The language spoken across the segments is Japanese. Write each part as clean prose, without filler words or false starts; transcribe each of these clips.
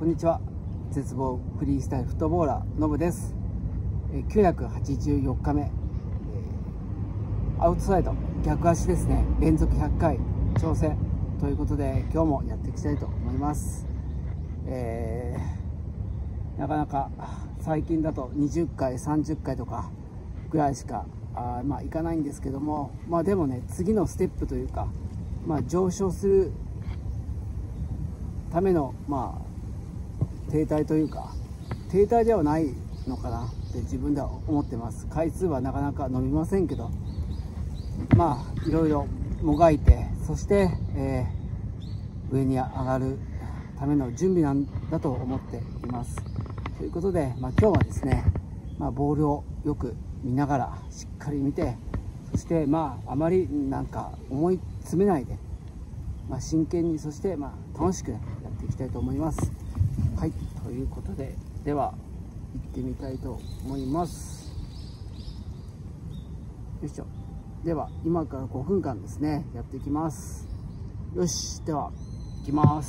んにちは。絶望フリースタイルフットボーラーのぶです。984日目、アウトサイド逆足ですね、連続100回挑戦ということで今日もやっていきたいと思います。なかなか最近だと20回30回とかぐらいしかいかないんですけども、でもね、次のステップというか、上昇するための停滞というか、停滞ではないのかなって自分では思ってます。回数はなかなか伸びませんけど、いろいろもがいて、そして、上に上がるための準備なんだと思っています。ということで、今日はですね、ボールをよく見ながらしっかり見て、そしてあまり思い詰めないで、真剣に、そして楽しくやっていきたいと思います。はい、ということで、では行ってみたいと思います。よいしょ。では今から5分間ですね、やっていきます。よし、では行きます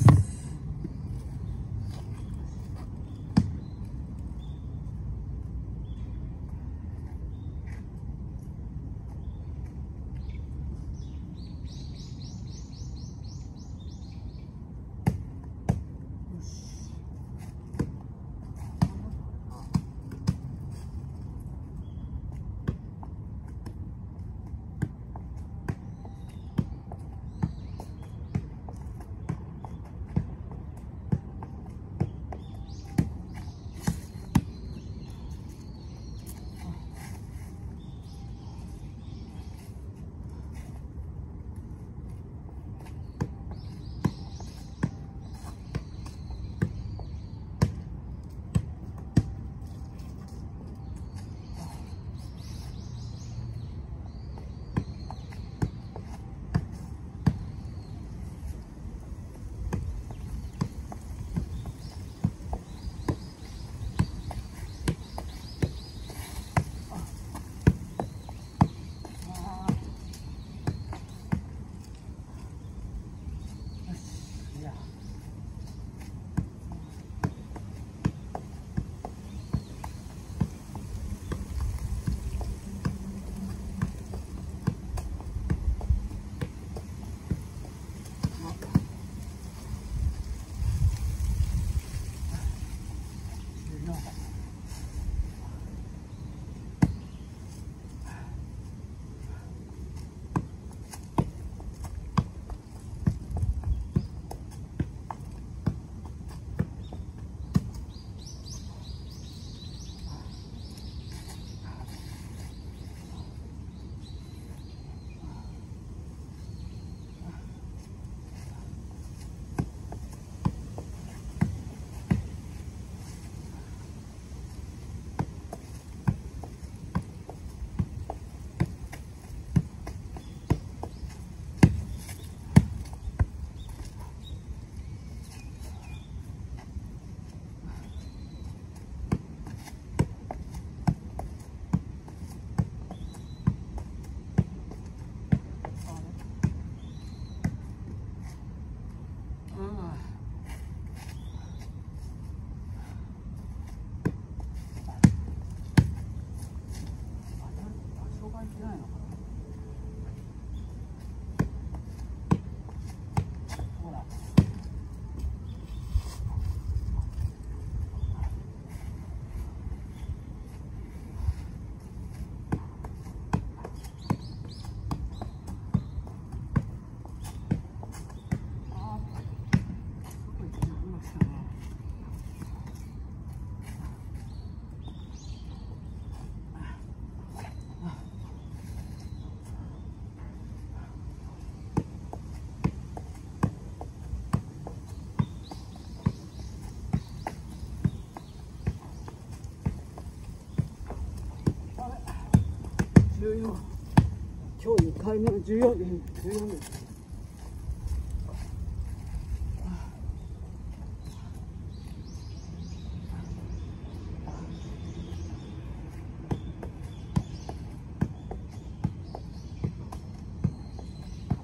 。14、今日2回目の14です。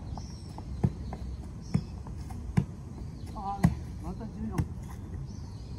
また14。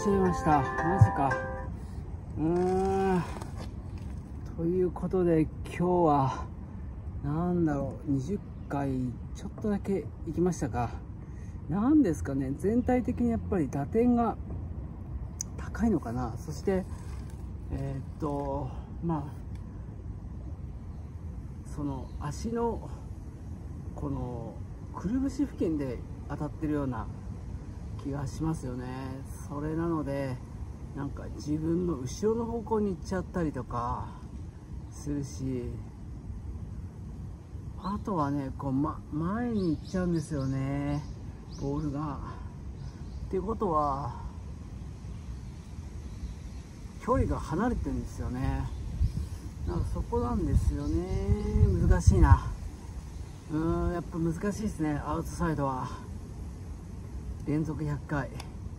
ちゃいました。マジか。ということで今日はなんだろう、20回ちょっとだけ行きましたか。なんですかね、全体的にやっぱり打点が高いのかな。そしてまあその足のこのくるぶし付近で当たってるような気がしますよね。それなのでなんか自分の後ろの方向に行っちゃったりとかするし、あとはねこう、前に行っちゃうんですよね、ボールが。っていうことは距離が離れてるんですよね。なんかそこなんですよね。難しいな。やっぱ難しいですね、アウトサイドは。連続100回。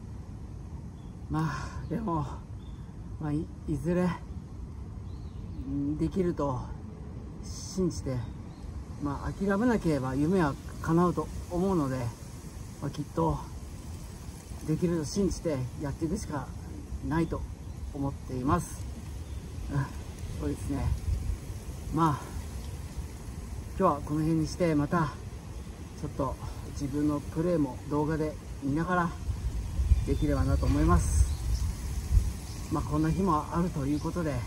でも、いずれできると信じて、諦めなければ夢は叶うと思うので、きっとできると信じてやっていくしかないと思っています。そうですね。今日はこの辺にして、またちょっと自分のプレーも動画で見ながらできればなと思います。こんな日もあるということでね、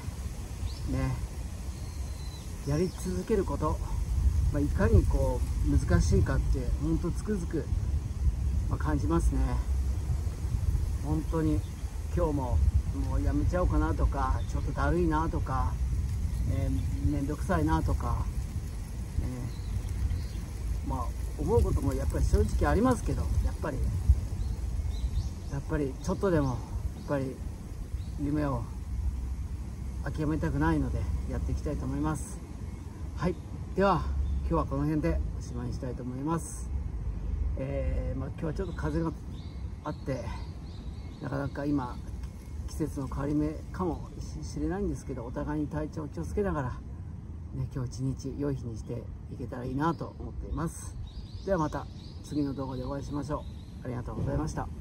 やり続けること、いかにこう難しいかって本当つくづく、感じますね。本当に今日もうやめちゃおうかなとか、ちょっとだるいなとか、めんどくさいなとか、思うこともやっぱり正直ありますけど、やっぱりちょっとでもやっぱり夢を諦めたくないのでやっていきたいと思います。はい、では今日はこの辺でおしまいにしたいと思います。今日はちょっと風があってなかなか今季節の変わり目かもしれないんですけど、お互いに体調を気をつけながら、今日一日良い日にしていけたらいいなと思っています。ではまた次の動画でお会いしましょう。ありがとうございました。